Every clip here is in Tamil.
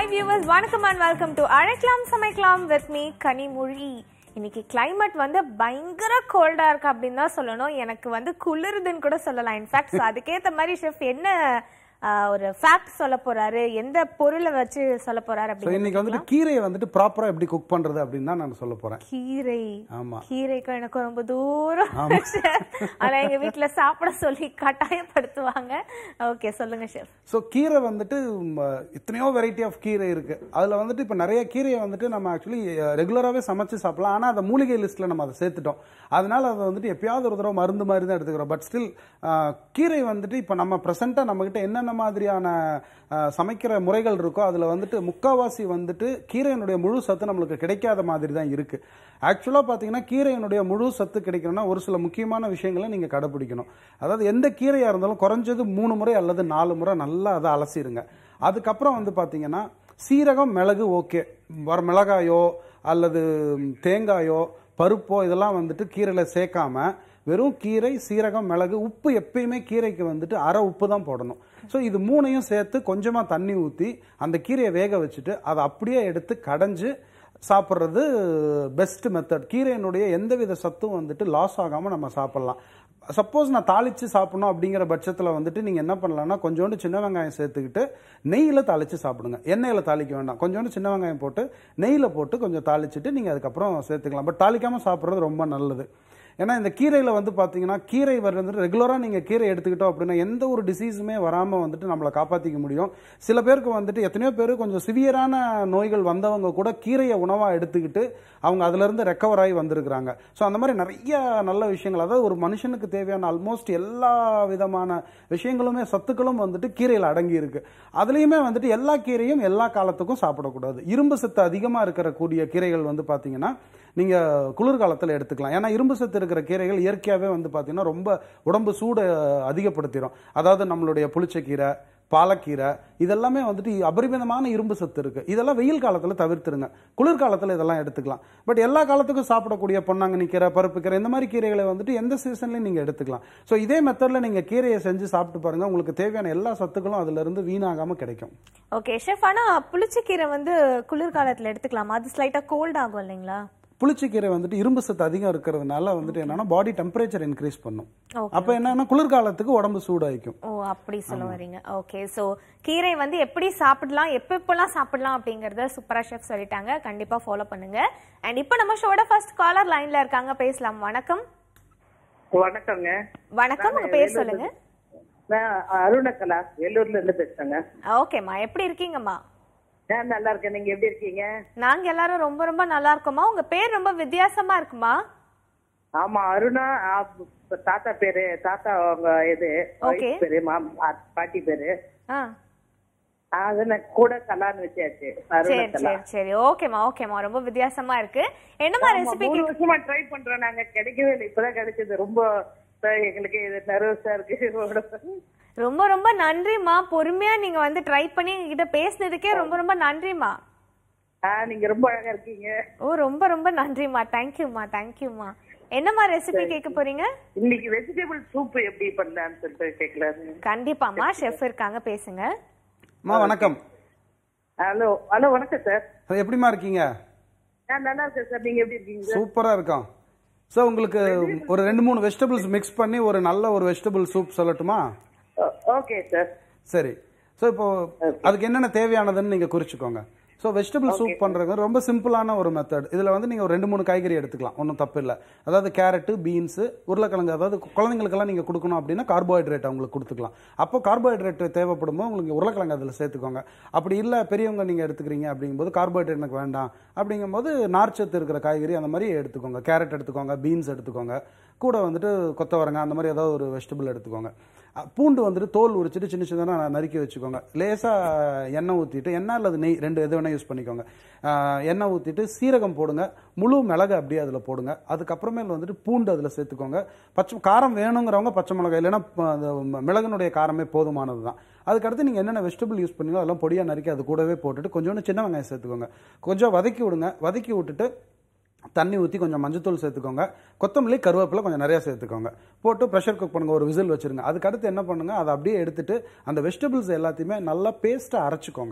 viewers, வணக்கம் and welcome to அழைக்கலாம் சமைக்கலாம் with me கனிமொழி. இன்னைக்கு climate வந்து பயங்கர கோல்டா இருக்கு அப்படின்னு தான் சொல்லணும். எனக்கு வந்து குளிருதுன்னு கூட சொல்லலாம். இன்ஃபேக்ட் அதுக்கேத்த மாதிரி ஷெஃப் என்ன ஒரு ஃபேக்ட் சொல்ல போறாரு, எந்த பொருளை வச்சு சொல்ல போறாரு அப்படி. இன்னைக்கு வந்துட்டு கீரையை வந்துட்டு ப்ராப்பரா எப்படி குக் பண்றது அப்படின்னு தான் நான் சொல்ல போறேன். கீரை, ஆமா, கீரைக்கு எனக்கு ரொம்ப தூரம். ஆனா எங்க வீட்டுல சாப்பிட சொல்லி கட்டாயப்படுத்துவாங்க. ஓகே, சொல்லுங்க ஷெஃப். ஸோ கீரை வந்துட்டு எத்தனையோ வெரைட்டி ஆஃப் கீரை இருக்கு. அதுல வந்துட்டு இப்ப நிறைய கீரையை வந்துட்டு நம்ம ஆக்சுவலி ரெகுலராகவே சமைச்சு சாப்பிடலாம். ஆனா அதை மூலிகை லிஸ்ட்ல நம்ம அதை சேர்த்துட்டோம். அதனால அதை வந்துட்டு எப்பயாவது ஒரு தடவை மருந்து மாதிரி தான் எடுத்துக்கிறோம். பட் ஸ்டில் கீரை வந்துட்டு இப்ப நம்ம ப்ரெசென்ட்டா நம்ம கிட்ட என்னென்ன மாதிரியான சமைக்கிற முறைகள் இருக்கோ அதுல வந்துட்டு முக்காவாசி வந்துட்டு கீரையினுடைய முழு சத்து நம்மளுக்கு கிடைக்காத மாதிரி தான் இருக்கு. ஆக்சுவலா பாத்தீங்கன்னா கீரையினுடைய முழு சத்து கிடைக்கணும்னா ஒரு சில முக்கியமான விஷயங்களை நீங்க கடைபிடிக்கணும். அதாவது எந்த கீரையா இருந்தாலும் குறைஞ்சது 3 முறை அல்லது 4 முறை நல்லா அதை அலசிடுங்க. அதுக்கப்புறம் வந்து பாத்தீங்கன்னா சீரகம், மிளகு, ஓகே, மிளகாயோ அல்லது தேங்காயோ பருப்போ இதெல்லாம் வந்துட்டு கீரையில சேர்க்காம வெறும் கீரை, சீரகம், மிளகு, உப்பு எப்பயுமே கீரைக்கு வந்துட்டு அரை உப்பு தான் போடணும். ஸோ இது மூணையும் சேர்த்து கொஞ்சமா தண்ணி ஊற்றி அந்த கீரையை வேக வச்சுட்டு அதை அப்படியே எடுத்து கடைஞ்சு சாப்பிட்றது பெஸ்ட் மெத்தட். கீரையினுடைய எந்தவித சத்தும் வந்துட்டு லாஸ் ஆகாமல் நம்ம சாப்பிட்லாம். சப்போஸ் நான் தாளிச்சு சாப்பிடணும் அப்படிங்கிற பட்சத்தில் வந்துட்டு நீங்கள் என்ன பண்ணலாம்னா கொஞ்சோண்டு சின்ன வெங்காயம் சேர்த்துக்கிட்டு நெய்யில் தாளித்து சாப்பிடுங்க. எண்ணெயில் தாளிக்க வேண்டாம். கொஞ்சோண்டு சின்ன வெங்காயம் போட்டு நெய்யில் போட்டு கொஞ்சம் தாளிச்சுட்டு நீங்கள் அதுக்கப்புறம் சேர்த்துக்கலாம். பட் தாளிக்காமல் சாப்பிட்றது ரொம்ப நல்லது. ஏன்னா இந்த கீரையில் வந்து பார்த்தீங்கன்னா கீரை வந்துட்டு ரெகுலராக நீங்கள் கீரை எடுத்துக்கிட்டோம் அப்படின்னா எந்த ஒரு டிசீஸுமே வராமல் வந்துட்டு நம்மளை காப்பாற்றிக்க முடியும். சில பேருக்கு வந்துட்டு எத்தனையோ பேர் கொஞ்சம் சிவியரான நோய்கள் வந்தவங்க கூட கீரையை உணவாக எடுத்துக்கிட்டு அவங்க அதுலேருந்து ரெக்கவர் ஆகி வந்திருக்கிறாங்க. ஸோ அந்த மாதிரி நிறைய நல்ல விஷயங்கள், அதாவது ஒரு மனுஷனுக்கு தேவையான ஆல்மோஸ்ட் எல்லா விதமான விஷயங்களுமே சத்துக்களும் வந்துட்டு கீரையில் அடங்கி இருக்கு. அதுலேயுமே வந்துட்டு எல்லா கீரையும் எல்லா காலத்துக்கும் சாப்பிடக்கூடாது. இரும்பு சத்து அதிகமாக இருக்கிற கூடிய கீரைகள் வந்து பார்த்தீங்கன்னா நீங்கள் குளிர்காலத்தில் எடுத்துக்கலாம். ஏன்னா இரும்பு சத்து இருக்கிற கீரைகள் இயற்கையாகவே வந்து பார்த்தீங்கன்னா ரொம்ப உடம்பு சூடு அதிகப்படுத்திடும். அதாவது நம்மளுடைய புளிச்சக்கீரை, பாலக்கீரை இதெல்லாமே வந்துட்டு அபரிமிதமான இரும்பு சத்து இருக்கு. இதெல்லாம் வெயில் காலத்தில் தவிர்த்துருங்க. குளிர்காலத்தில் இதெல்லாம் எடுத்துக்கலாம். பட் எல்லா காலத்துக்கும் சாப்பிடக்கூடிய பொன்னாங்கண்ணி கீரை, பருப்பு கீரை, இந்த மாதிரி கீரைகளை வந்துட்டு எந்த சீசன்லையும் நீங்கள் எடுத்துக்கலாம். ஸோ இதே மெத்தடில் நீங்கள் கீரையை செஞ்சு சாப்பிட்டு பாருங்க. உங்களுக்கு தேவையான எல்லா சத்துக்களும் அதுல இருந்து வீணாகாமல் கிடைக்கும். ஓகே ஷெஃப், ஆனா புளிச்சக்கீரை வந்து குளிர்காலத்தில் எடுத்துக்கலாமா? அது ஸ்லைட்டா கோல்ட் ஆகும் இல்லைங்களா? புளிச்சக்கீரை வந்துட்டு இரும்பு சத்து அதிகம் இருக்கிறதுனால வந்துட்டு என்னன்னா பாடி டெம்பரேச்சர் இன்க்ரீஸ் பண்ணும். அப்ப என்னன்னா குளிர்காலத்துக்கு உடம்பு சூடாயிக்கும். ஓ, அப்படி சொல்ல வரீங்க. ஓகே, சோ கீரை வந்து எப்படி சாப்பிடலாம், எப்பெல்லாம் சாப்பிடலாம் அப்படிங்கறத சூப்பரா ஷெஃப் சொல்லிட்டாங்க. கண்டிப்பா ஃபாலோ பண்ணுங்க. அண்ட் இப்போ நம்ம ஷோட ஃபர்ஸ்ட் காலர் லைன்ல இருக்காங்க, பேசலாம். வணக்கம். வணக்கங்க. வணக்கம், உங்க பேர் சொல்லுங்க. நான் அருணகலா, வேலூர்ல இருந்து பேசுறேங்க. ஓகேம்மா, எப்படி இருக்கீங்கம்மா? நான் நல்லா இருக்கேன். நீங்க எப்படி இருக்கீங்க? நாங்க எல்லாரும் ரொம்ப ரொம்ப நல்லா இருக்கோம்மா. உங்க பேர் ரொம்ப வித்தியாசமா இருக்குமா? ஆமா, அருணா. தாத்தா பேரு, தாத்தா அவங்க இது பேரு, பாட்டி பேரு. அது நான் கூட கலான்னு வச்சாச்சு. சரி, ஓகேமா ஓகேமா, ரொம்ப வித்தியாசமா இருக்கு. என்னமா ரெசிபி? 3 வருஷமா ட்ரை பண்றோம் நாங்க, கிடைக்கவே இல்லை. இப்பதான் கிடைச்சது. ரொம்ப எங்களுக்கு நர்வஸா இருக்கு. ரொம்ப ரொம்ப நன்றிமா. பொறுமையா நீங்க வந்து ட்ரை பண்ணி எங்ககிட்ட பேசினதுக்கே ரொம்ப ரொம்ப நன்றிமா. நீங்க ரொம்ப அழகா இருக்கீங்க. ஓ, ரொம்ப ரொம்ப நன்றிமா. தேங்க்யூமா, தேங்க்யூமா. என்னமா ரெசிபி கேட்க போறீங்க? இன்னைக்கு வெஜிடபிள் சூப் எப்படி பண்ணலாம்னு சொல்லிட்டு கேட்கலாம். கண்டிப்பாமா, ஷெஃப் இருக்காங்க, பேசுங்க. வணக்கம். ஹலோ ஹலோ, வணக்கம் சார். எப்படிமா இருக்கீங்க? நல்லா இருக்கேன் சார். நீங்க எப்படி இருக்கீங்க? சூப்பரா இருக்கோம். ஸோ உங்களுக்கு ஒரு 2-3 வெஜிடபிள்ஸ் மிக்ஸ் பண்ணி ஒரு நல்ல ஒரு வெஜிடபிள் சூப் சொல்லட்டுமா? Okay sir. சரி. ஸோ இப்போ அதுக்கு என்னென்ன தேவையானதுன்னு நீங்கள் குறிச்சுக்கோங்க. ஸோ வெஜிடபிள் சூப் பண்ணுறது ரொம்ப சிம்பிளான ஒரு மெத்தட். இதில் வந்து நீங்கள் ஒரு 2-3 காய்கறி எடுத்துக்கலாம், ஒன்றும் தப்பு இல்லை. அதாவது கேரட்டு, பீன்ஸு, உருளைக்கிழங்கு. அதாவது குழந்தைங்களுக்கெல்லாம் நீங்கள் கொடுக்கணும் அப்படின்னா கார்போஹைட்ரேட் அவங்களுக்கு கொடுத்துக்கலாம். அப்போ கார்போஹைட்ரேட் தேவைப்படும்போது உங்களுக்கு உருளைக்கிழங்கு அதில் சேர்த்துக்கோங்க. அப்படி இல்லை பெரியவங்க நீங்கள் எடுத்துக்கிறீங்க அப்படிங்கும்போது கார்போஹைட்ரேட் எனக்கு வேண்டாம் அப்படிங்கும்போது நார்ச்சத்து இருக்கிற காய்கறி அந்த மாதிரி எடுத்துக்கோங்க. கேரட் எடுத்துக்கோங்க, பீன்ஸ் எடுத்துக்கோங்க, கூட வந்துட்டு கொத்தவரங்காய் அந்த மாதிரி ஏதாவது ஒரு வெஜிடபிள் எடுத்துக்கோங்க. பூண்டு வந்துட்டு தோல் உரிச்சிட்டு சின்ன சின்னதாக நறுக்கி வச்சுக்கோங்க. லேசாக எண்ணெய் ஊற்றிட்டு, எண்ணெய் அல்லது நெய், 2 எது வேணால் யூஸ் பண்ணிக்கோங்க. எண்ணெய் ஊற்றிட்டு சீரகம் போடுங்க, முழு மிளகு அப்படியே அதில் போடுங்க. அதுக்கப்புறமேல வந்துட்டு பூண்டு அதில் சேர்த்துக்கோங்க. காரம் வேணுங்கிறவங்க பச்சை மிளகாய், இல்லைன்னா மிளகுனுடைய காரமே போதுமானது தான். அதுக்கடுத்து நீங்கள் என்னென்ன வெஜிடபிள் யூஸ் பண்ணீங்களோ அதெல்லாம் பொடியாக நறுக்கி அது கூடவே போட்டுட்டு கொஞ்சோண்டு சின்ன வெங்காயம் சேர்த்துக்கோங்க. கொஞ்சம் வதக்கி விடுங்க. வதக்கி விட்டுட்டு தண்ணி ஊற்றி கொஞ்சம் மஞ்சத்தூள் சேர்த்துக்கோங்க. கொத்தமல்லி, கருவேப்பிலை கொஞ்சம் நிறையா சேர்த்துக்கோங்க. போட்டு ப்ரெஷர் குக் பண்ணுங்க, ஒரு விசில் வச்சுருங்க. அதுக்கடுத்து என்ன பண்ணுங்க, அதை அப்படியே எடுத்துட்டு அந்த வெஜிடபிள்ஸ் எல்லாத்தையுமே நல்லா பேஸ்ட்டாக அரைச்சிக்கோங்க.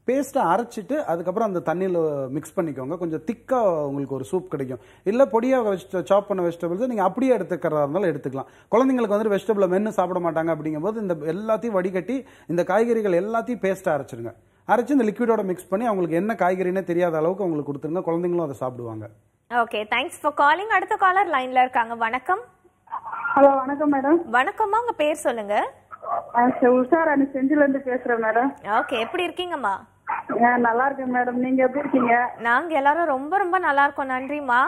பேஸ்ட்டை அரைச்சிட்டு அதுக்கப்புறம் அந்த தண்ணியில் மிக்ஸ் பண்ணிக்கோங்க. கொஞ்சம் திக்காக உங்களுக்கு ஒரு சூப் கிடைக்கும். இல்லை பொடியாக சாப் பண்ண வெஜிடபிள்ஸ் நீங்கள் அப்படியே எடுத்துக்கிறதா இருந்தாலும் எடுத்துக்கலாம். குழந்தைங்களுக்கு வந்துட்டு வெஜிடபிளை மென்று சாப்பிட மாட்டாங்க. அப்படிங்கும்போது இந்த எல்லாத்தையும் வடிகட்டி இந்த காய்கறிகள் எல்லாத்தையும் பேஸ்ட்டாக அரைச்சிருங்க. அரைச்சி இந்த லிக்விடோட மிக்ஸ் பண்ணி அவங்களுக்கு என்ன காய்கறினே தெரியாத அளவுக்கு அவங்களுக்கு கொடுத்துருங்க. குழந்தைங்களும் அதை சாப்பிடுவாங்க. Okay, thanks for calling. அடுத்த காலர் லைன்ல இருக்காங்க. வணக்கம். ஹலோ, வணக்கம் மேடம். வணக்கம்மா, உங்க பேர் சொல்லுங்க. உஷாராணி செஞ்சில இருந்து பேசுறேன் மேடம். ஓகே, எப்படி இருக்கீங்கம்மா? நல்லா இருக்கேன் மேடம். நீங்க எப்படி இருக்கீங்க? நாங்க எல்லாரும் ரொம்ப ரொம்ப நல்லா இருக்கோம். நன்றிமா.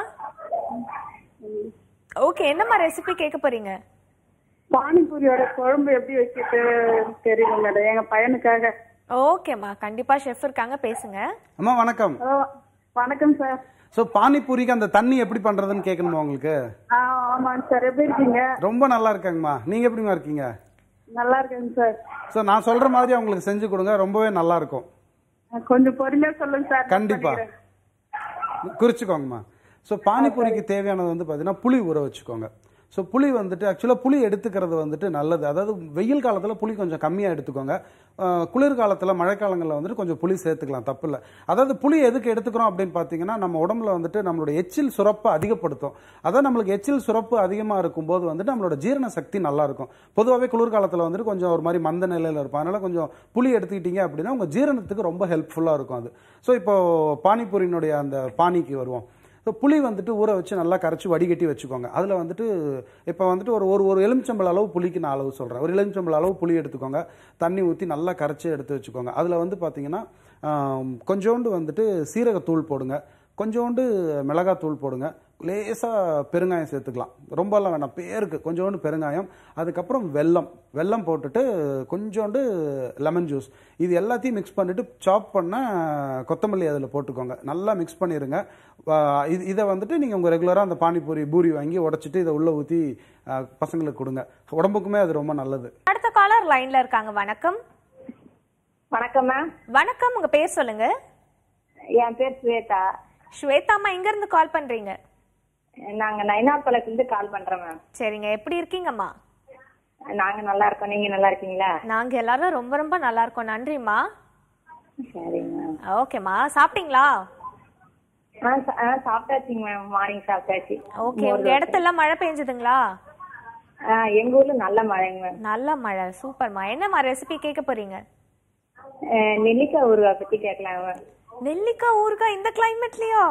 ஓகே, என்னம்மா ரெசிபி கேட்க போறீங்க? பானிபூரியோட குழம்பு எப்படி வச்சுட்டு தெரியுங்க மேடம், எங்க பையனுக்காக. ஓகேம்மா, கண்டிப்பா ஷெஃப் இருக்காங்க, பேசுங்க. அம்மா வணக்கம். வணக்கம் சார். ஸோ பானிபூரிக்கு அந்த தண்ணி எப்படி பண்றதுன்னு கேட்கணுமா உங்களுக்கு? ஆமாங்க சார். எப்படி இருக்கீங்க? ரொம்ப நல்லா இருக்காங்கம்மா. நீங்க எப்படிமா இருக்கீங்க? நல்லா இருக்கேங்க சார். ஸோ நான் சொல்ற மாதிரி அவங்களுக்கு செஞ்சு கொடுங்க, ரொம்பவே நல்லா இருக்கும். கொஞ்சம் பொறுமையா சொல்லுங்க சார். கண்டிப்பா குறிச்சுக்கோங்கம்மா. ஸோ பானிபூரிக்கு தேவையானது வந்து பார்த்தீங்கன்னா புளி ஊற வச்சுக்கோங்க. ஸோ புளி வந்துட்டு ஆக்சுவலாக புளி எடுத்துக்கிறது வந்துட்டு நல்லது. அதாவது வெயில் காலத்தில் புளி கொஞ்சம் கம்மியாக எடுத்துக்கோங்க. குளிர்காலத்தில் மழைக்காலங்களில் வந்துட்டு கொஞ்சம் புளி சேர்த்துக்கலாம், தப்பு இல்லை. அதாவது புளி எதுக்கு எடுத்துக்கிறோம் அப்படின்னு பார்த்தீங்கன்னா நம்ம உடம்புல வந்துட்டு நம்மளோட எச்சில் சுரப்பை அதிகப்படுத்தும். அதாவது நம்மளுக்கு எச்சில் சுரப்பு அதிகமாக இருக்கும்போது வந்துட்டு நம்மளோட ஜீரண சக்தி நல்லா இருக்கும். பொதுவாகவே குளிர்காலத்தில் வந்துட்டு கொஞ்சம் ஒரு மாதிரி மந்த நிலையில் இருக்கும். அதனால கொஞ்சம் புளி எடுத்துக்கிட்டீங்க அப்படின்னா உங்கள் ஜீரணத்துக்கு ரொம்ப ஹெல்ப்ஃபுல்லாக இருக்கும் அது. ஸோ இப்போ பானிபூரினுடைய அந்த பானிக்கு வருவோம். ஸோ புளி வந்துட்டு ஊற வச்சு நல்லா கரைச்சி வடிகட்டி வச்சுக்கோங்க. அதில் வந்துட்டு இப்போ வந்துட்டு ஒரு எலுமிச்சம்பழ அளவு புளிக்கு நான் அளவு சொல்கிறேன். ஒரு எலுமிச்சம்பழ அளவு புளி எடுத்துக்கோங்க. தண்ணி ஊற்றி நல்லா கரைச்சி எடுத்து வச்சுக்கோங்க. அதில் வந்து பார்த்தீங்கன்னா கொஞ்சோண்டு வந்துட்டு சீரகத்தூள் போடுங்க, கொஞ்சோண்டு மிளகாத்தூள் போடுங்க, லேசாக பெருங்காயம் சேர்த்துக்கலாம். ரொம்பலாம் வேணாம், பேருக்கு கொஞ்சோண்டு பெருங்காயம். அதுக்கப்புறம் வெல்லம் போட்டுட்டு கொஞ்சோண்டு லெமன் ஜூஸ். இது எல்லாத்தையும் மிக்ஸ் பண்ணிவிட்டு சாப் பண்ண கொத்தமல்லி அதில் போட்டுக்கோங்க. நல்லா மிக்ஸ் பண்ணிடுங்க. இதை வந்துட்டு நீங்கள் உங்கள் ரெகுலராக அந்த பூரி வாங்கி உடைச்சிட்டு இதை உள்ளே ஊற்றி பசங்களுக்கு கொடுங்க. உடம்புக்குமே அது ரொம்ப நல்லது. அடுத்த காலர் லைன்ல இருக்காங்க. வணக்கம். வணக்கம் மேம். வணக்கம், உங்க பேர் சொல்லுங்க. என் பேர் ஸ்வேதா. ஸ்வேதாம்மா, எங்க இருந்து கால் பண்றீங்க? நாங்க நயினார்பாளையத்துல இருந்து கால் பண்றோம் மேம். சரிங்க, எப்படி இருக்கீங்கம்மா? நாங்க நல்லா இருக்கோம். நீங்க நல்லா இருக்கீங்களா? நாங்க எல்லாரும் ரொம்ப ரொம்ப நல்லா இருக்கோம். நன்றிம்மா. சரிங்க மேம். ஓகேம்மா, சாப்பிட்டீங்களா? சாப்பிட்டாச்சுங்க மேம். மார்னிங் சாப்பிட்டாச்சு. ஓகே, உங்க இடத்துல மழை பெஞ்சதுங்களா? எங்க ஊர்ல நல்ல மழைங்க மேம். நல்ல மழை, சூப்பர்மா. என்னம்மா ரெசிபி கேட்க போறீங்க? நெல்லிக்காய் ஊறுகாய் பத்தி கேட்கலாம் மேம். நெல்லிக்காய் ஊறுகாய் இந்த கிளைமேட்லயா?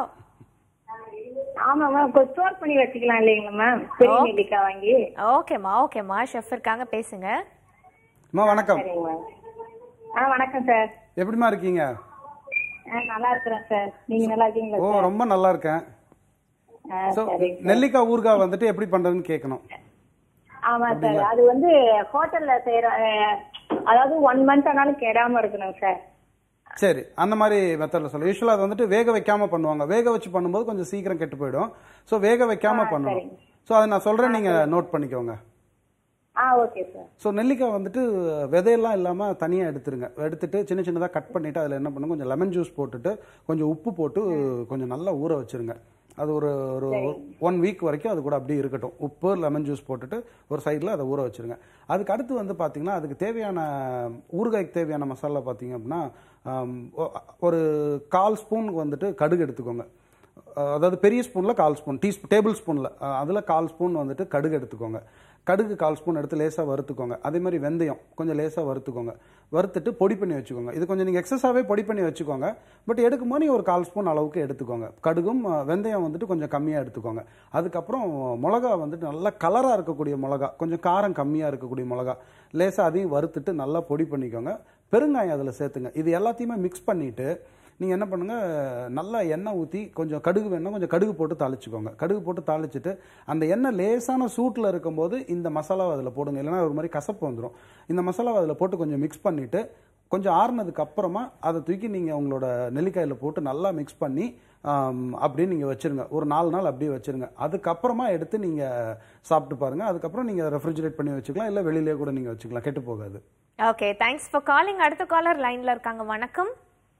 ஆமா மேம், கொஞ்சம் ஸ்டோர் பண்ணி வச்சுக்கலாம் இல்லைங்களா மேம், பெரிய நெல்லிக்காய் வாங்கி. ஓகேம்மா, ஷெஃப் இருக்காங்க, பேசுங்க. வணக்கம். சரிங்க மேம். வணக்கம் சார். எப்படிமா இருக்கீங்க? நல்லா இருக்கிறேன் சார். நீங்க நல்லா இருக்கீங்களா? ஓ, ரொம்ப நல்லா இருக்கேன். நெல்லிக்காய் ஊறுகாய் வந்துட்டு எப்படி பண்றதுன்னு கேட்கணும். ஆமா சார், அது வந்து ஹோட்டல்ல செய்யற, அதாவது 1 month ஆனாலும் கெடாம இருக்கணும் சார். சரி, அந்த மாதிரி மெத்தட்ல சொல்ல. யூஸ்வலா அது வந்துட்டு வேக வைக்காம பண்ணுவாங்க. வேக வச்சு பண்ணும்போது கொஞ்சம் சீக்கிரம் கெட்டு போயிடும். ஸோ வேக வைக்காம பண்ணணும். ஸோ அதை நான் சொல்றேன், நீங்க நோட் பண்ணிக்கோங்க. Okay sir. ஸோ நெல்லிக்காய் வந்துட்டு விதையெல்லாம் இல்லாமல் தனியாக எடுத்துருங்க. எடுத்துட்டு சின்ன சின்னதாக கட் பண்ணிவிட்டு அதில் என்ன பண்ணுங்க, கொஞ்சம் லெமன் ஜூஸ் போட்டுட்டு கொஞ்சம் உப்பு போட்டு கொஞ்சம் நல்லா ஊற வச்சுருங்க. அது ஒரு 1 week வரைக்கும் அது கூட அப்படியே இருக்கட்டும். உப்பு லெமன் ஜூஸ் போட்டுட்டு ஒரு சைடில் அதை ஊற வச்சுருங்க. அதுக்கு அடுத்து வந்து பார்த்தீங்கன்னா அதுக்கு தேவையான ஊறுகாய்க்கு தேவையான மசாலா பார்த்தீங்க அப்படின்னா ஒரு 1/4 ஸ்பூனுக்கு வந்துட்டு கடுகு எடுத்துக்கோங்க. அதாவது பெரிய ஸ்பூனில் 1/4 ஸ்பூன், டேபிள் ஸ்பூனில் அதில் 1/4 ஸ்பூன் வந்துட்டு கடுகு எடுத்துக்கோங்க. கடுகு 1/4 ஸ்பூன் எடுத்து லேசாக வறுத்துக்கோங்க. அதே மாதிரி வெந்தயம் கொஞ்சம் லேசாக வறுத்துக்கோங்க. வறுத்துட்டு பொடி பண்ணி வச்சுக்கோங்க. இது கொஞ்சம் நீங்கள் எக்ஸஸாகவே பொடி பண்ணி வச்சுக்கோங்க. பட் எடுக்கும்போது நீங்கள் ஒரு 1/4 ஸ்பூன் அளவுக்கு எடுத்துக்கோங்க. கடுகும் வெந்தயம் வந்துட்டு கொஞ்சம் கம்மியாக எடுத்துக்கோங்க. அதுக்கப்புறம் மிளகா வந்துட்டு நல்லா கலராக இருக்கக்கூடிய மிளகா, கொஞ்சம் காரம் கம்மியாக இருக்கக்கூடிய மிளகா லேசாக அதையும் வறுத்துட்டு நல்லா பொடி பண்ணிக்கோங்க. பெருங்காயம் அதில் சேர்த்துங்க. இது எல்லாத்தையுமே மிக்ஸ் பண்ணிவிட்டு நீங்கள் என்ன பண்ணுங்கள், நல்லா எண்ணெய் ஊற்றி கொஞ்சம் கடுகு வேணும், கொஞ்சம் கடுகு போட்டு தாளிச்சுக்கோங்க. கடுகு போட்டு தாளிச்சுட்டு அந்த எண்ணெய் லேசான சூட்டில் இருக்கும்போது இந்த மசாலாவை அதில் போடுங்க. இல்லைனா ஒரு மாதிரி கசப்பு வந்துடும். இந்த மசாலாவை அதில் போட்டு கொஞ்சம் மிக்ஸ் பண்ணிவிட்டு கொஞ்சம் ஆறுனதுக்கு அப்புறமா அதை தூக்கி நீங்கள் உங்களோட நெல்லிக்காயில் போட்டு நல்லா மிக்ஸ் பண்ணி அப்படியே நீங்கள் வச்சுருங்க. ஒரு 4 நாள் அப்படியே வச்சுருங்க. அதுக்கப்புறமா எடுத்து நீங்கள் சாப்பிட்டு பாருங்கள். அதுக்கப்புறம் நீங்கள் ரெஃப்ரிஜரேட் பண்ணி வச்சுக்கலாம், இல்லை வெளியிலே கூட நீங்கள் வச்சுக்கலாம், கெட்டு போகாது. Okay, thanks for calling. அடுத்த காலர் லைன்ல இருக்காங்க. வணக்கம்.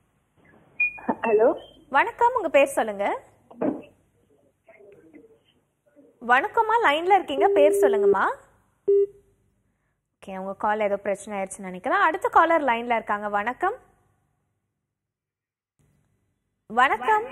ஹலோ. வணக்கம், உங்க பேர் சொல்லுங்க. வணக்கம்மா, லைன்ல இருக்கீங்க, பேர் சொல்லுங்கம்மா. ஓகே, உங்க கால் ஏதோ பிரச்சனை ஆயிடுச்சுன்னு நினைக்கிறேன். அடுத்த காலர் லைன்ல இருக்காங்க. வணக்கம். வணக்கம்.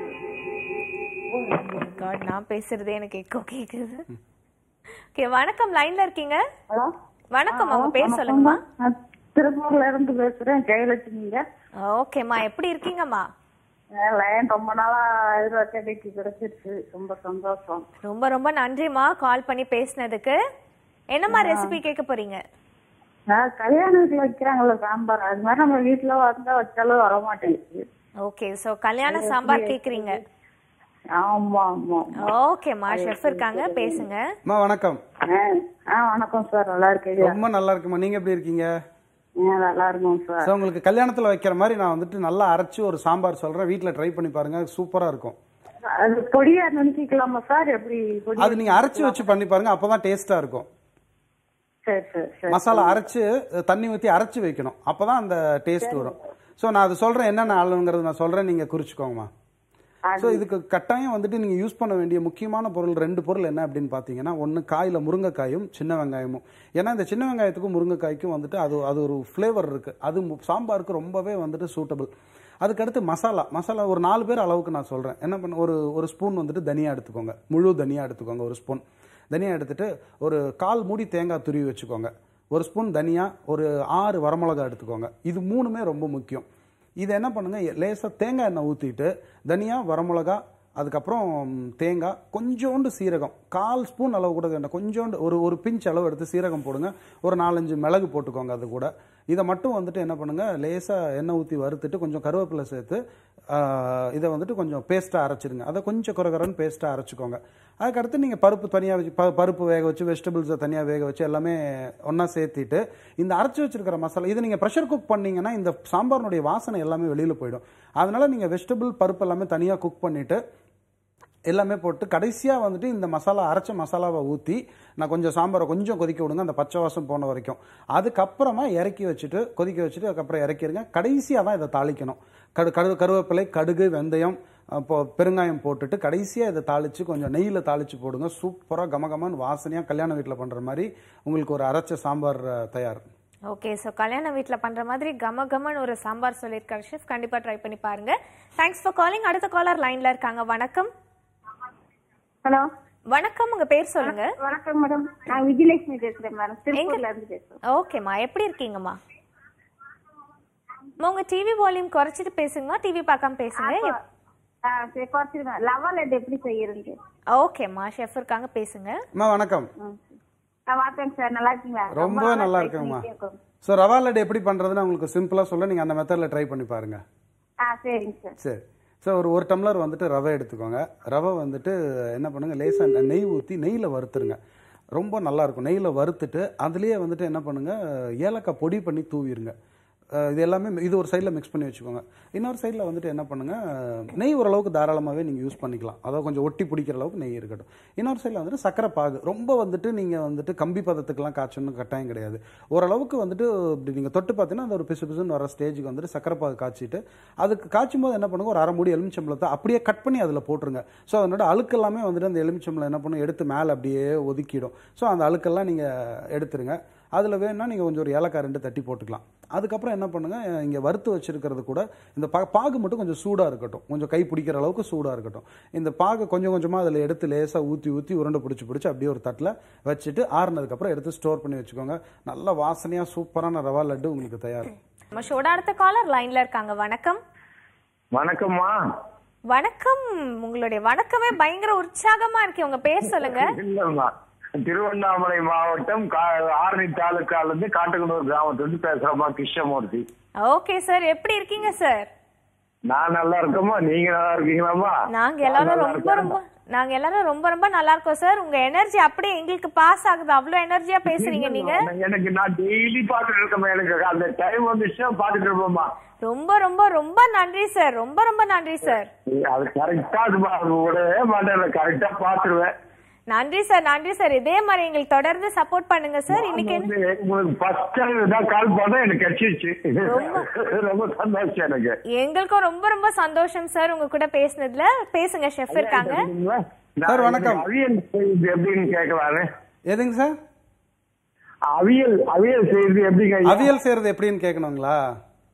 God, நான் பேசுறதே எனக்கு எக்கோ கேக்குது. ஓகே, வணக்கம், லைன்ல இருக்கீங்க. ஹலோ, வணக்கம், உங்க பேர் சொல்லுங்கம்மா. திருப்பூர்ல இருந்து பேசுறேன், ஜெயலட்சுமிங்க. ஓகேம்மா, எப்படி இருக்கீங்கம்மா? லைன் ரொம்ப நாளா எதிர்பார்த்து கிடைச்சிருச்சு, ரொம்ப சந்தோஷம். ரொம்ப ரொம்ப நன்றிம்மா கால் பண்ணி பேசினதுக்கு. என்னம்மா ரெசிபி கேட்க போறீங்க? கல்யாண வீட்டுல வைக்கிறாங்கல்ல சாம்பார், அது மாதிரி நம்ம வீட்டுல வந்தா வச்சாலும் வர மாட்டேங்குது. ஓகே, சோ கல்யாண சாம்பார் கேக்குறீங்க. ஆமா ஆமா. ஓகேம்மா, ஷெஃப் இருக்காங்க, பேசுங்க. அம்மா வணக்கம். வணக்கம் சார், நல்லா இருக்கீங்க? ரொம்ப நல்லா இருக்குமா, நீங்க எப்படி இருக்கீங்க? நல்லா இருக்கும் சார். உங்களுக்கு கல்யாணத்துல வைக்கிற மாதிரி நான் வந்துட்டு நல்லா அரைச்சு ஒரு சாம்பார் சொல்றேன், வீட்டுல ட்ரை பண்ணி பாருங்க, சூப்பரா இருக்கும். அது பொடியா நினைக்கலாமா சார்? எப்படி? அது நீங்க அரைச்சு வச்சு பண்ணி பாருங்க, அப்பதான் டேஸ்டா இருக்கும். சரி சரி. மசாலா அரைச்சு தண்ணி ஊத்தி அரைச்சு வைக்கணும், அப்பதான் அந்த டேஸ்ட் வரும். சோ நான் அது சொல்றேன், என்னென்ன ஆளுங்கிறது நான் சொல்றேன், நீங்க குறிச்சுக்கோங்கம்மா. ஸோ இதுக்கு கட்டாயம் வந்துட்டு நீங்கள் யூஸ் பண்ண வேண்டிய முக்கியமான பொருள் 2 பொருள் என்ன அப்படின்னு பார்த்தீங்கன்னா, ஒன்று காயில் முருங்கைக்காயும் சின்ன வெங்காயமும். ஏன்னா இந்த சின்ன வெங்காயத்துக்கும் முருங்கைக்காய்க்கும் வந்துட்டு அது ஒரு ஃப்ளேவர் இருக்குது, அது சாம்பாருக்கு ரொம்பவே வந்துட்டு சூட்டபிள். அதுக்கடுத்து மசாலா ஒரு 4 பேர் அளவுக்கு நான் சொல்கிறேன். என்ன பண்ண, ஒரு ஸ்பூன் வந்துட்டு தனியா எடுத்துக்கோங்க, முழு தனியா எடுத்துக்கோங்க. ஒரு ஸ்பூன் தனியா எடுத்துட்டு ஒரு 1/4 மூடி தேங்காய் துருவி வச்சுக்கோங்க. ஒரு ஸ்பூன் தனியா, ஒரு 6 வரமிளகா எடுத்துக்கோங்க. இது 3மே ரொம்ப முக்கியம். இதை என்ன பண்ணுங்க, லேசாக தேங்காய் எண்ணெய் ஊற்றிட்டு தனியா, வரமிளகா, அதுக்கப்புறம் தேங்காய், கொஞ்சோண்டு சீரகம், 1/4 ஸ்பூன் அளவு கூட வேண்டாம், கொஞ்சோண்டு ஒரு பிஞ்ச் அளவு எடுத்து சீரகம் போடுங்க. ஒரு 4-5 மிளகு போட்டுக்கோங்க. அது கூட இதை மட்டும் வந்துட்டு என்ன பண்ணுங்க, லேசாக எண்ணெய் ஊற்றி வறுத்துட்டு கொஞ்சம் கருவேப்பிலை சேர்த்து இதை வந்துட்டு கொஞ்சம் பேஸ்ட்டாக அரைச்சிடுங்க. அதை கொஞ்சம் குறகுறன்னு பேஸ்ட்டாக அரைச்சிக்கோங்க. அதுக்கடுத்து நீங்கள் பருப்பு தனியாக வச்சு பருப்பு வேக வச்சு, வெஜிடபிள்ஸை தனியாக வேக வச்சு எல்லாமே ஒன்றா சேர்த்திட்டு இந்த அரைச்சி வச்சிருக்கிற மசாலா, இதை நீங்கள் ப்ரெஷர் குக் பண்ணிங்கன்னா இந்த சாம்பாரினுடைய வாசனை எல்லாமே வெளியில் போயிடும். அதனால் நீங்கள் வெஜிடபிள் பருப்பு எல்லாமே தனியாக குக் பண்ணிவிட்டு எல்லாமே போட்டு கடைசியாக வந்துட்டு இந்த மசாலா அரைச்ச மசாலாவை ஊற்றி நான் கொஞ்சம் சாம்பாரை கொஞ்சம் கொதிக்க விடுங்க, அந்த பச்சை வாசம் போன வரைக்கும். அதுக்கப்புறமா இறக்கி வச்சுட்டு கொதிக்க வச்சுட்டு அதுக்கப்புறம் இறக்கிடுங்க. கடைசியாக தான் இதை தாளிக்கணும். கருவேப்பிலை, கடுகு, வெந்தயம், இப்போ பெருங்காயம் போட்டுட்டு கடைசியாக இதை தாளித்து கொஞ்சம் நெய்யில் தாளித்து போடுங்க. சூப்பராக கமகமான்னு வாசனையாக கல்யாண வீட்டில் பண்ணுற மாதிரி உங்களுக்கு ஒரு அரைச்ச சாம்பார் தயார். ஓகே, ஸோ கல்யாண வீட்டில் பண்ணுற மாதிரி கமகமன் ஒரு சாம்பார் சொல்லியிருக்காரு ஷெஃப், கண்டிப்பாக ட்ரை பண்ணி பாருங்க. Thanks for calling. அடுத்த காலர் லைனில் இருக்காங்க. வணக்கம். ஹலோ, வணக்கம், உங்க பேர் சொல்லுங்க. வணக்கம் மேடம், நான் விஜயலட்சுமி பேசுறேன் மேடம், திருப்பூர்ல இருந்து பேசுறேன். ஓகேம்மா, எப்படி இருக்கீங்கம்மா? உங்க டிவி வால்யூம் குறைச்சிட்டு பேசுங்கம்மா, டிவி பார்க்காம பேசுங்க. லவா லட்டு எப்படி செய்யறது? ஓகேம்மா, ஷெஃப் இருக்காங்க, பேசுங்க. வணக்கம். வணக்கம் சார், நல்லா இருக்கீங்களா? ரொம்ப நல்லா இருக்குங்கம்மா. ஸோ ரவா லட்டு எப்படி பண்ணுறதுன்னு உங்களுக்கு சிம்பிளாக சொல்ல, நீங்கள் அந்த மெத்தடில் ட்ரை பண்ணி பாருங்க. சரிங்க சார். சரி. ஸோ ஒரு டம்ளர் வந்துட்டு ரவை எடுத்துக்கோங்க. ரவை வந்துட்டு என்ன பண்ணுங்கள், லேசாக நெய் ஊற்றி நெய்யில் வறுத்துருங்க. ரொம்ப நல்லாயிருக்கும். நெய்யில் வறுத்துட்டு அதுலேயே வந்துட்டு என்ன பண்ணுங்கள், ஏலக்காய் பொடி பண்ணி தூவிடுங்க. இது எல்லாமே இது ஒரு சைடில் மிக்ஸ் பண்ணி வச்சுக்கோங்க. இன்னொரு சைடில் வந்துட்டு என்ன பண்ணுங்கள், நெய் ஓரளவுக்கு தாராளமாகவே நீங்கள் யூஸ் பண்ணிக்கலாம். அதாவது கொஞ்சம் ஒட்டி பிடிக்கிற அளவுக்கு நெய் இருக்கட்டும். இன்னொரு சைடில் வந்துட்டு சக்கரை பாகு, ரொம்ப வந்துட்டு நீங்கள் வந்துட்டு கம்பி பதத்துக்கெல்லாம் காய்ச்சணும் கட்டாயம் கிடையாது. ஓரளவுக்கு வந்துட்டு இப்படி நீங்கள் தொட்டு பார்த்தீங்கன்னா அந்த ஒரு பிசு பிசுன்னு வர ஸ்டேஜுக்கு வந்துட்டு சக்கரை பாகு காய்ச்சிட்டு அதுக்கு காய்ச்சும் போது என்ன பண்ணுங்க, ஒரு 1/2 மூடி எலுமிச்சம்பழத்தை அப்படியே கட் பண்ணி அதில் போட்டுருங்க. ஸோ அதனோட அழுக்கெல்லாமே வந்துட்டு அந்த எலுமிச்சம்பழம் என்ன பண்ணும், எடுத்து மேலே அப்படியே ஒதுக்கிடும். ஸோ அந்த அழுக்கெல்லாம் நீங்கள் எடுத்துருங்க. அதில் வேணும்னா நீங்கள் கொஞ்சம் ஒரு ஏலக்காய் 2 தட்டி போட்டுக்கலாம். அதுக்கப்புறம் என்ன பண்ணுங்கள், இங்கே வறுத்து வச்சிருக்கிறது கூட இந்த பாகு மட்டும் கொஞ்சம் சூடாக இருக்கட்டும், கொஞ்சம் கை பிடிக்கிற அளவுக்கு சூடாக இருக்கட்டும். இந்த பாகு கொஞ்சம் கொஞ்சமாக அதில் எடுத்து லேசாக ஊற்றி உருண்டை பிடிச்சி அப்படியே ஒரு தட்டில் வச்சுட்டு ஆறுனதுக்கப்புறம் எடுத்து ஸ்டோர் பண்ணி வச்சுக்கோங்க. நல்ல வாசனையாக சூப்பரான ரவா லட்டு உங்களுக்கு தயார். நம்ம ஷோட அடுத்த காலர் லைன்ல இருக்காங்க. வணக்கம். வணக்கம்மா. வணக்கம். உங்களுடைய வணக்கமே பயங்கர உற்சாகமா இருக்கு. உங்க பேர் சொல்லுங்க. இல்லம்மா, திருவண்ணாமலை மாவட்டம் ஆரணி தாலுக்கால இருந்து காட்டுக்குனூர் கிராமத்திலிருந்து பேசுறோமா, கிருஷ்ணமூர்த்தி. ஓகே சார், எப்படி இருக்கீங்க சார்? நான் நல்லா இருக்கேம்மா, நீங்க நல்லா இருக்கீங்களாம்மா? நாங்க எல்லாரும் ரொம்ப ரொம்ப நல்லா இருக்கோம் சார். உங்க எனர்ஜி அப்படியே எங்களுக்கு பாஸ் ஆகுது, அவ்வளவு எனர்ஜியா பேசுறீங்க நீங்க. எனக்கு நான் டெய்லி பாத்துட்டு இருக்கேன், எனக்கு அந்த டைம் வந்துச்சுன்னா பாத்துட்டு இருப்போம்மா. ரொம்ப ரொம்ப ரொம்ப நன்றி சார், ரொம்ப ரொம்ப நன்றி சார். அது கரெக்டா விடவே மாட்டேன், கரெக்டா பாத்துருவேன். நன்றி சார், நன்றி சார். இதே மாதிரி எங்களுக்கு தொடர்ந்து சப்போர்ட் பண்ணுங்க சார். இன்னைக்கு உங்களுக்கு ஃபர்ஸ்ட் டைம் தான் கால் பண்ணா எனக்கு கிடைச்சிருச்சு, ரொம்ப சந்தோஷம் எனக்கு. எங்களுக்கும் ரொம்ப ரொம்ப சந்தோஷம் சார் உங்க கூட பேசுனதுல. பேசுங்க, ஷெஃப் இருக்காங்க. சார் வணக்கம். அவியல் செய்யுது எப்படின்னு கேட்கலான்னு. எதுங்க சார்? அவியல் செய்யறது எப்படிங்க? அவியல் செய்யறது எப்படின்னு கேட்கணுங்களா?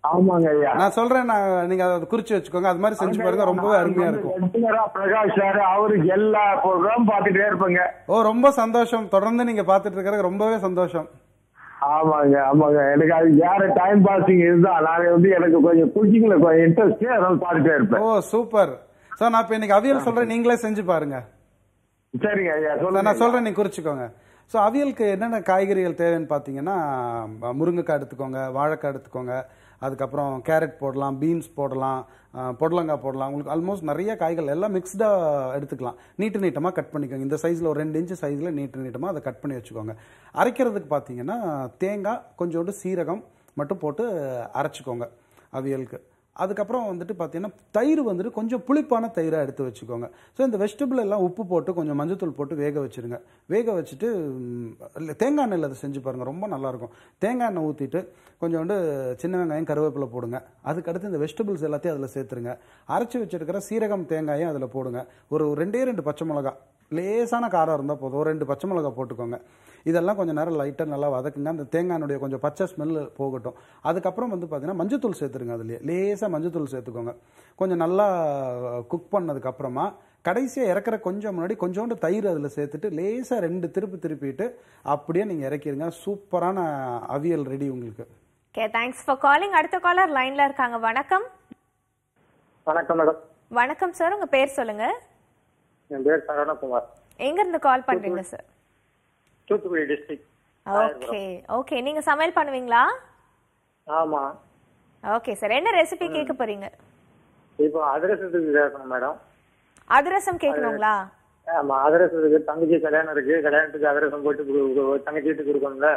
ஆமாங்க ஐயா. நான் சொல்றேன், நீங்க அதை குறிச்சு வச்சுக்கோங்க. அது மாதிரி செஞ்சு பாருங்க, ரொம்பவே அருமையா இருக்கும். பிரகாஷ் சார் அவரு எல்லா ப்ரோக்ராம் பாத்துட்டே இருப்பேங்க. ஓ, ரொம்ப சந்தோஷம். தொடர்ந்து நீங்க பாத்துட்டு இருக்கிறது ரொம்பவே சந்தோஷம். ஆமாங்க ஆமாங்க. எனக்கு அது வேற டைம் பாசிங் இதுதான். நான் வந்து எனக்கு கொஞ்சம் குக்கிங்ல கொஞ்சம் இன்ட்ரெஸ்ட், அதனால பாத்துட்டே இருப்பேன். ஓ சூப்பர். சார் நான் இப்ப இன்னைக்கு அவியல் சொல்றேன், நீங்களே செஞ்சு பாருங்க. சரிங்க ஐயா, நான் சொல்றேன், நீங்க குறிச்சுக்கோங்க. ஸோ அவியலுக்கு என்னென்ன காய்கறிகள் தேவைன்னு பார்த்தீங்கன்னா, முருங்கைக்காய் எடுத்துக்கோங்க, வாழைக்காய் எடுத்துக்கோங்க, அதுக்கப்புறம் கேரட் போடலாம், பீன்ஸ் போடலாம், பொடலங்காய் போடலாம். உங்களுக்கு ஆல்மோஸ்ட் நிறைய காய்கள் எல்லாம் மிக்ஸ்டாக எடுத்துக்கலாம். நீட்டமாக கட் பண்ணிக்கோங்க. இந்த சைஸில் ஒரு 2 இன்ச்சு சைஸில் நீட்டமாக அதை கட் பண்ணி வச்சுக்கோங்க. அரைக்கிறதுக்கு பார்த்தீங்கன்னா தேங்காய் கொஞ்சோண்டு சீரகம் மட்டும் போட்டு அரைச்சிக்கோங்க அவியலுக்கு. அதுக்கப்புறம் வந்துட்டு பார்த்தீங்கன்னா தயிர் வந்துட்டு கொஞ்சம் புளிப்பான தயிராக எடுத்து வச்சுக்கோங்க. ஸோ இந்த வெஜிடபிள் எல்லாம் உப்பு போட்டு கொஞ்சம் மஞ்சத்தூள் போட்டு வேக வச்சுருங்க. வேக வச்சுட்டு தேங்காய் எண்ணெயில் அதை செஞ்சு பாருங்கள், ரொம்ப நல்லாயிருக்கும். தேங்காய் எண்ணெய் ஊற்றிட்டு கொஞ்சோண்டு சின்ன வெங்காயம் கருவேப்பிலை போடுங்க. அதுக்கடுத்து இந்த வெஜிடபிள்ஸ் எல்லாத்தையும் அதில் சேர்த்துருங்க. அரைச்சி வச்சிருக்கிற சீரகம் தேங்காயும் அதில் போடுங்க. ஒரு 2 பச்சை மிளகா, லேசான காரம் இருந்தால் போதும், ஒரு 2 பச்சை மிளகா போட்டுக்கோங்க. இதெல்லாம் கொஞ்சம் நேரம் லைட்டாக நல்லா வதக்குங்க. அந்த தேங்காயினுடைய கொஞ்சம் பச்சை ஸ்மெல் போகட்டும். அதுக்கப்புறம் வந்து பார்த்தீங்கன்னா மஞ்சத்தூள் சேர்த்துருங்க. அதுலேயே லேசாக மஞ்சத்தூள் சேர்த்துக்கோங்க. கொஞ்சம் நல்லா குக் பண்ணதுக்கப்புறமா கடைசியாக இறக்குற கொஞ்சம் முன்னாடி கொஞ்சோண்டு தயிர் அதில் சேர்த்துட்டு லேசாக 2 திருப்பிட்டு அப்படியே நீங்கள் இறக்கிடுங்க. சூப்பரான அவியல் ரெடி உங்களுக்கு. Okay, thanks for calling. அடுத்த காலர் லைன்ல இருக்காங்க. வணக்கம். வணக்கம் மேடம். வணக்கம் சார், உங்க பேர் சொல்லுங்க. என் பேர் சரவணகுமார். எங்க இருந்து கால் பண்றீங்க சார்? தூத்துக்குடி டிஸ்ட்ரிக்ட். ஓகே, நீங்க சமையல் பண்ணுவீங்களா? ஆமா. ஓகே சார், என்ன ரெசிபி கேட்க போறீங்க? இப்போ அதிரசத்துக்கு கேட்கணும் மேடம். அதிரசம் கேட்கணுங்களா? ஆமா, அதிரசத்துக்கு தங்கச்சி கல்யாணம் இருக்கு. கல்யாணத்துக்கு அதிரசம் போட்டு தங்கச்சி வீட்டுக்கு கொடுக்கணும்ல.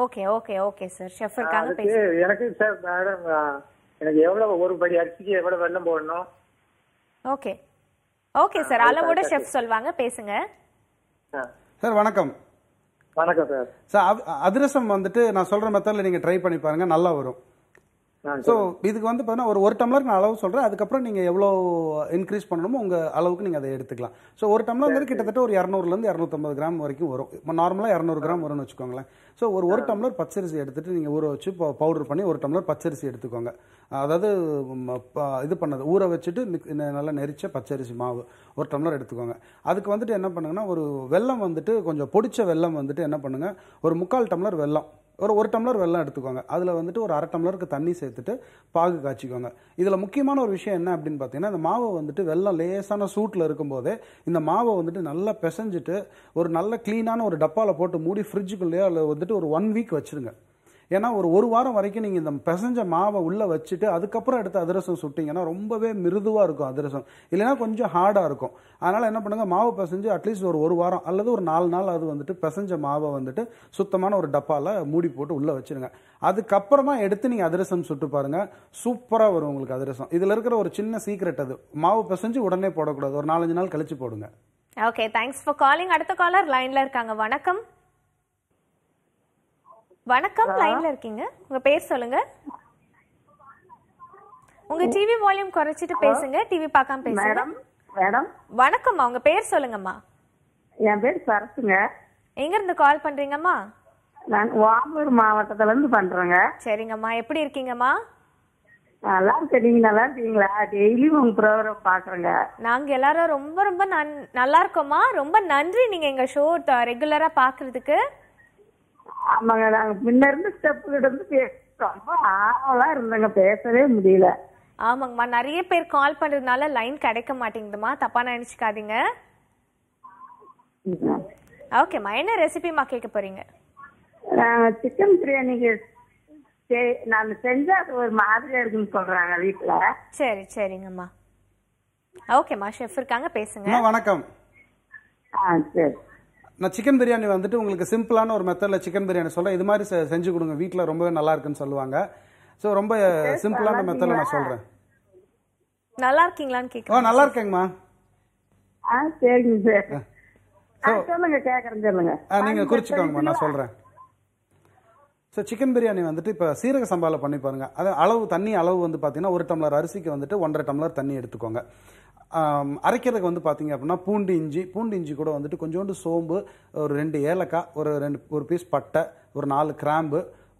ஓகே சார், ஷெஃப் இருக்காங்க, பேசுங்க. எனக்கு சார் மேடம், எனக்கு எவ்வளவு ஒரு படி அரிசிக்கு எவ்வளவு வெல்லம் போடணும்? ஓகே சார், அளவோட ஷெஃப் சொல்வாங்க, பேசுங்க. சார் வணக்கம். வணக்கம் சார். சார் அதிரசம் வந்துட்டு நான் சொல்ற மெத்தட்ல நீங்க ட்ரை பண்ணி பாருங்க, நல்லா வரும். ஸோ இதுக்கு வந்து பார்த்தீங்கன்னா ஒரு டம்ளருக்கு நான் அளவு சொல்கிறேன். அதுக்கப்புறம் நீங்கள் எவ்வளோ இன்க்ரீஸ் பண்ணணுமோ உங்கள் அளவுக்கு நீங்கள் அதை எடுத்துக்கலாம். ஸோ ஒரு டம்ளர் கிட்டத்தட்ட ஒரு 200லேருந்து 250 கிராம் வரைக்கும் வரும். நார்மலாக 200 கிராம் வரும்னு வச்சுக்கோங்களேன். ஸோ ஒரு டம்ளர் பச்சரிசி எடுத்துட்டு நீங்கள் ஊற வச்சு பவுடர் பண்ணி 1 டம்ளர் பச்சரிசி எடுத்துக்கோங்க. அதாவது இது பண்ணது ஊற வச்சுட்டு நல்லா நெரிச்ச பச்சரிசி மாவு 1 டம்ளர் எடுத்துக்கோங்க. அதுக்கு வந்துட்டு என்ன பண்ணுங்கன்னா, ஒரு வெல்லம் வந்துட்டு கொஞ்சம் பொடிச்ச வெல்லம் வந்துட்டு என்ன பண்ணுங்க, ஒரு 3/4 டம்ளர் வெல்லம், ஒரு டம்ளர் வெல்லம் எடுத்துக்கோங்க. அதில் வந்துட்டு ஒரு 1/2 டம்ளருக்கு தண்ணி சேர்த்துட்டு பாகு காய்ச்சிக்கோங்க. இதில் முக்கியமான ஒரு விஷயம் என்ன அப்படின்னு பார்த்தீங்கன்னா, இந்த மாவை வந்துட்டு வெல்லம் லேசான சூட்டில் இருக்கும்போதே இந்த மாவை வந்துட்டு நல்லா பிசைஞ்சிட்டு ஒரு நல்ல க்ளீனான ஒரு டப்பாவில் போட்டு மூடி ஃப்ரிட்ஜுக்குள்ளேயே அதில் வந்துட்டு ஒரு 1 வீக் வச்சுருங்க. ஏன்னா ஒரு வாரம் வரைக்கும் நீங்கள் இந்த பிசைஞ்ச மாவை உள்ளே வச்சுட்டு அதுக்கப்புறம் எடுத்து அதிரசம் சுட்டிங்கன்னா ரொம்பவே மிருதுவாக இருக்கும் அதிரசம். இல்லைன்னா கொஞ்சம் ஹார்டாக இருக்கும். அதனால் என்ன பண்ணுங்கள், மாவு பிசைஞ்சு அட்லீஸ்ட் ஒரு வாரம் அல்லது ஒரு 4 நாள் அது வந்துட்டு பிசைஞ்ச மாவை வந்துட்டு சுத்தமான ஒரு டப்பாவில் மூடி போட்டு உள்ளே வச்சுருங்க. அதுக்கப்புறமா எடுத்து நீங்கள் அதிரசம் சுட்டு பாருங்கள், சூப்பராக வரும் உங்களுக்கு அதிரசம். இதில் இருக்கிற ஒரு சின்ன சீக்ரெட், அது மாவு பிசைஞ்சு உடனே போடக்கூடாது, ஒரு 4-5 நாள் கழிச்சு போடுங்க. Okay, thanks for calling. அடுத்த காலர் லைன்ல இருக்காங்க. வணக்கம். வணக்கம், லைன்ல இருக்கீங்க, உங்க பேர் சொல்லுங்க. உங்க டிவி வால்யூம் குறைச்சிட்டு பேசுங்க, டிவி பார்க்காம பேசுங்க. மேடம் வணக்கம்மா, உங்க பேர் சொல்லுங்கம்மா. என் பேர் சரசுங்க. எங்க இருந்து கால் பண்றீங்கம்மா? நான் வாமூர் மாவட்டத்துல இருந்து பண்றேங்க. சரிங்கம்மா, எப்படி இருக்கீங்கம்மா? நல்லா இருக்கு. நீங்க நல்லா இருக்கீங்களா? டெய்லியும் உங்க ப்ரோக்ராம் பாக்குறேங்க. நாங்க எல்லாரும் ரொம்ப ரொம்ப நல்லா இருக்கோம்மா. ரொம்ப நன்றி நீங்க எங்க ஷோ ரெகுலரா பாக்குறதுக்கு. ஆமாங்க, நாங்க முன்ன இருந்து ஸ்டெப்ல இருந்து ரொம்ப ஆவலா இருந்தேங்க, பேசவே முடியல. ஆமாங்கம்மா, நிறைய பேர் கால் பண்றதுனால லைன் கிடைக்க மாட்டேங்குதுமா, தப்பா நினைச்சுக்காதீங்க. ஓகேம்மா, என்ன ரெசிபிமா கேட்க போறீங்க? சிக்கன் பிரியாணிக்கு நான் செஞ்சா அது ஒரு மாதிரியா இருக்குன்னு சொல்றாங்க வீட்டுல. சரிங்கம்மா. ஓகேம்மா, ஷெஃப் இருக்காங்க, பேசுங்க. வணக்கம். சரி, நான் சிக்கன் பிரியாணி வந்துட்டு உங்களுக்கு சிம்பிளான ஒரு மெத்தடில் சிக்கன் பிரியாணி சொல்கிறேன். இது மாதிரி செஞ்சு கொடுங்க, வீட்டில் ரொம்பவே நல்லா இருக்குன்னு சொல்லுவாங்க. ஸோ ரொம்ப சிம்பிளான மெத்தடில் நான் சொல்கிறேன். நல்லா இருக்கீங்களான்னு கேட்குறேன். நல்லா இருக்கேங்கம்மா. சரிங்க சார், சொல்லுங்க, கேட்குறேன், சொல்லுங்க. நீங்கள் குறிச்சிக்கோங்கம்மா, நான் சொல்கிறேன். ஸோ சிக்கன் பிரியாணி வந்துட்டு இப்போ சீரக சம்பாவில் பண்ணி பாருங்கள். அது தண்ணி அளவு வந்து பார்த்தீங்கன்னா 1 டம்ளர் அரிசிக்கு வந்துட்டு 1.5 டம்ளர் தண்ணி எடுத்துக்கோங்க. அரைக்கிறதுக்கு வந்து பார்த்தீங்க அப்படின்னா பூண்டு இஞ்சி கூட வந்துட்டு கொஞ்சோண்டு சோம்பு, ஒரு 2 ஏலக்காய், ஒரு பீஸ் பட்டை, ஒரு 4 கிராம்பு,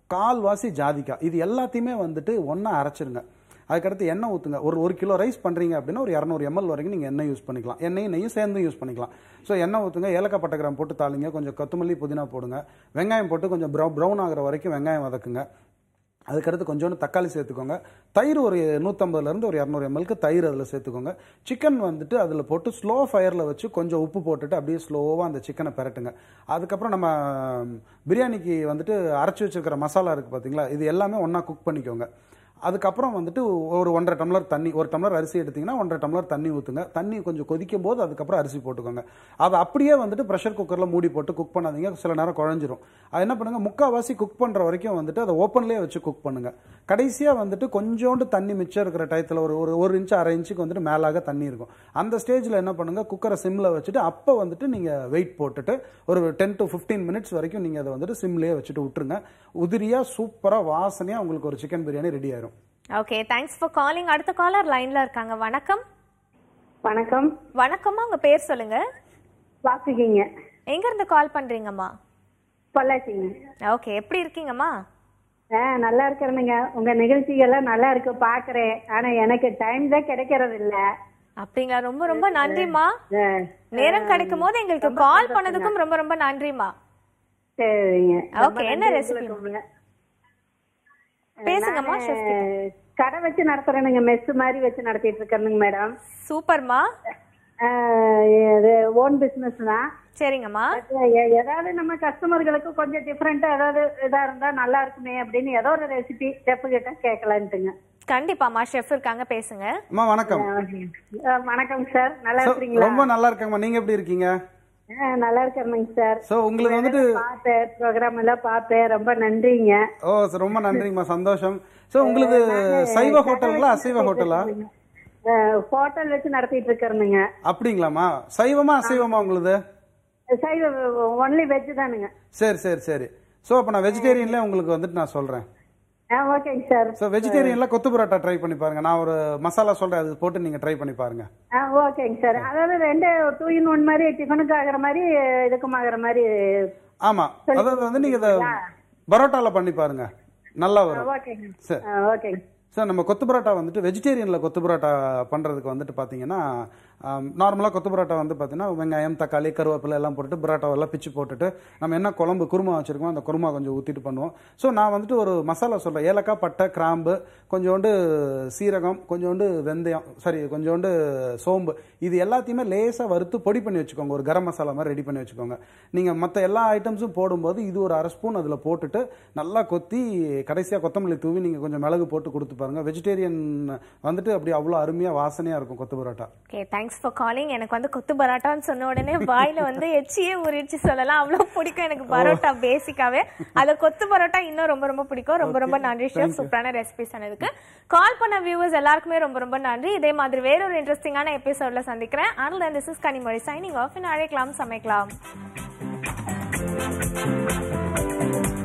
கால்வாசி ஜாதிக்காய், இது எல்லாத்தையுமே வந்துட்டு ஒன்றா அரைச்சிருங்க. அதுக்கடுத்து எண்ணெய் ஊற்றுங்க. ஒரு கிலோ ரைஸ் பண்ணுறீங்க அப்படின்னா ஒரு 200 ml வரைக்கும் நீங்கள் எண்ணெய் யூஸ் பண்ணிக்கலாம். எண்ணெயும் நெய்யும் சேர்ந்து யூஸ் பண்ணிக்கலாம். ஸோ எண்ணெய் ஊற்றுங்க, ஏலக்காய் பட்டை கிராம்பு போட்டு தாளிங்க, கொஞ்சம் கொத்தமல்லி புதினா போடுங்க, வெங்காயம் போட்டு கொஞ்சம் ப்ரௌன் ஆகிற வரைக்கும் வெங்காயம் வதக்குங்க. அதுக்கடுத்து கொஞ்சோண்டு தக்காளி சேர்த்துக்கோங்க. தயிர் ஒரு 150 ஒரு 200 ml தயிர் அதில் சேர்த்துக்கோங்க. சிக்கன் வந்துட்டு அதில் போட்டு ஸ்லோ ஃபயரில் வச்சு கொஞ்சம் உப்பு போட்டுட்டு அப்படியே ஸ்லோவாக அந்த சிக்கனை பெரட்டுங்க. அதுக்கப்புறம் நம்ம பிரியாணிக்கு வந்துட்டு அரைச்சி வச்சிருக்கிற மசாலா இருக்குது பார்த்தீங்களா, இது எல்லாமே ஒன்றா குக் பண்ணிக்கோங்க. அதுக்கப்புறம் வந்துட்டு ஒரு 1.5 டம்ளர் தண்ணி, 1 டம்ளர் அரிசி எடுத்திங்கன்னா 1.5 டம்ளர் தண்ணி ஊற்றுங்க. தண்ணி கொஞ்சம் கொதிக்கும் போது அதுக்கப்புறம் அரிசி போட்டுக்கோங்க. அதை அப்படியே வந்துட்டு ப்ரெஷர் குக்கரில் மூடி போட்டு குக் பண்ணாதீங்க, சில நேரம் குழஞ்சிரும். அது என்ன பண்ணுங்கள், முக்கால்வாசி குக் பண்ணுற வரைக்கும் வந்துட்டு அதை ஓப்பன்லேயே வச்சு குக் பண்ணுங்கள். கடைசியாக வந்துட்டு கொஞ்சோண்டு தண்ணி மிச்சம் இருக்கிற டயத்தில் ஒரு இன்ச்சு 1/2 இன்ச்சுக்கு வந்துட்டு மேலாக தண்ணி இருக்கும். அந்த ஸ்டேஜில் என்ன பண்ணுங்கள், குக்கரை சிம்மில் வச்சுட்டு அப்போ வந்துட்டு நீங்கள் வெயிட் போட்டுட்டு ஒரு 10 to 15 minutes வரைக்கும் நீங்கள் அதை வந்துட்டு சிம்லேயே வச்சுட்டு விட்டுருங்க. உதிரியாக சூப்பராக வாசனையாக உங்களுக்கு ஒரு சிக்கன் பிரியாணி ரெடி ஆயிரும். Okay, thanks for calling. அடுத்த காலர் லைன்ல இருக்காங்க. வணக்கம். வணக்கம். வணக்கம்மா, உங்க பேர் சொல்லுங்க. வாசுகிங்க. எங்க இருந்து கால் பண்றீங்கம்மா? பொள்ளாச்சிங்க. ஓகே, எப்படி இருக்கீங்கம்மா? நல்லா இருக்கிறேனுங்க. உங்க நிகழ்ச்சிகள்லாம் நல்லா இருக்கு பாக்குறேன். ஆனா எனக்கு டைம் தான் கிடைக்கிறது இல்ல. அப்படிங்களா? ரொம்ப ரொம்ப நன்றிமா. நேரம் கிடைக்கும் போது எங்களுக்கு கால் பண்ணதுக்கும் ரொம்ப ரொம்ப நன்றிமா. சரிங்க. ஓகே, என்ன ரெசிபி பேசுங்கம்மா. கடை வச்சு நடத்துறேனுங்க, மெஸ் மாதிரி வச்சு நடத்திட்டு இருக்கேனுங்க மேடம். சூப்பர்மா. ஓன் பிசினஸ் தான். சரிங்கம்மா. ஏதாவது நம்ம கஸ்டமர்களுக்கு கொஞ்சம் டிஃபரெண்டா ஏதாவது இதா இருந்தா நல்லா இருக்குமே அப்படின்னு ஏதோ ஒரு ரெசிபி செஃப் கிட்ட கேட்கலான்ட்டுங்க. கண்டிப்பாமா, ஷெஃப் இருக்காங்க, பேசுங்க. அம்மா வணக்கம். வணக்கம் சார், நல்லா இருக்கீங்களா? ரொம்ப நல்லா இருக்கேம்மா, நீங்க எப்படி இருக்கீங்க? நல்லா இருக்கேங்க சார். சோ உங்களுக்கு வந்துட்டு பார்த்தேன், ப்ரோக்ராம் எல்லாம் பார்த்தேன், ரொம்ப நன்றிங்க. ஓ ரொம்ப நன்றிங்கம்மா, சந்தோஷம். சோ உங்களுக்கு சைவ ஹோட்டலுங்களா அசைவ ஹோட்டலா? ஹோட்டல் வச்சு நடத்திட்டு இருக்கேனுங்க. அப்படிங்களாம்மா? சைவமா அசைவமா உங்களுக்கு? சைவ, ஒன்லி வெஜ் தானுங்க. சரி சரி சரி. சோ அப்ப நான் வெஜிடேரியன்ல உங்களுக்கு வந்துட்டு நான் சொல்றேன். ஓகேங்க சார். சோ வெஜிடேரியன்ல கொத்து பரோட்டா ட்ரை பண்ணி பாருங்க. நான் ஒரு மசாலா சொல்றேன், அது போட்டு நீங்க ட்ரை பண்ணி பாருங்க. ஓகேங்க சார். அதாவது 2 in 1 மாதிரி, டிஃபனுக்கு ஆகிற மாதிரி இதுக்கும் ஆகிற மாதிரி. ஆமா, அதாவது வந்து நீங்க இத பரோட்டால பண்ணி பாருங்க, நல்லா வரும். ஓகேங்க சரி. ஓகேங்க சார். நம்ம கொத்து பரோட்டா வந்துட்டு வெஜிடேரியனில் கொத்து பரோட்டா பண்ணுறதுக்கு வந்துட்டு பார்த்தீங்கன்னா, நார்மலாக கொத்து பரோட்டா வந்து பார்த்தீங்கன்னா வெங்காயம் தக்காளி கருவேப்பிலை எல்லாம் போட்டுட்டு பரோட்டாவெல்லாம் பிச்சு போட்டுட்டு நம்ம என்ன குழம்பு குருமா வச்சுருக்கோம் அந்த குருமா கொஞ்சம் ஊற்றிட்டு பண்ணுவோம். ஸோ நான் வந்துட்டு ஒரு மசாலா சொல்கிறேன். ஏலக்காய் பட்டை கிராம்பு கொஞ்சோண்டு சீரகம் கொஞ்சோண்டு வெந்தயம் கொஞ்சோண்டு சோம்பு, இது எல்லாத்தையுமே லேசாக வறுத்து பொடி பண்ணி வச்சுக்கோங்க. ஒரு கரம் மசாலா மாதிரி ரெடி பண்ணி வச்சுக்கோங்க. நீங்கள் மற்ற எல்லா ஐட்டம்ஸும் போடும்போது இது ஒரு 1/2 ஸ்பூன் அதில் போட்டுட்டு நல்லா கொத்தி கடைசியாக கொத்தமல்லி தூவி நீங்கள் கொஞ்சம் மிளகு போட்டு கொடுத்து பாருங்க. வெஜிடேரியன் வந்துட்டு அப்படி அவ்வளோ அருமையாக வாசனையாக இருக்கும் கொத்து parotta. Okay, thanks for calling. எனக்கு வந்து கொத்து பரோட்டான்னு சொன்ன உடனே வாயில வந்து எச்சியே ஊறிடுச்சு சொல்லலாம். அவ்வளோ பிடிக்கும் எனக்கு பரோட்டா பேசிக்காவே. அது கொத்து பரோட்டா இன்னும் ரொம்ப ரொம்ப பிடிக்கும். ரொம்ப ரொம்ப நன்றி ஷெஃப், சூப்பரான ரெசிபி சொன்னதுக்கு. கால் பண்ண வியூவர்ஸ் எல்லாருக்குமே ரொம்ப ரொம்ப நன்றி. இதே மாதிரி வேற ஒரு இன்ட்ரெஸ்டிங்கான எபிசோட்ல சந்திக்கிறேன். Until then, this is Kanimozhi signing off in அழைக்கலாம் சமைக்கலாம்.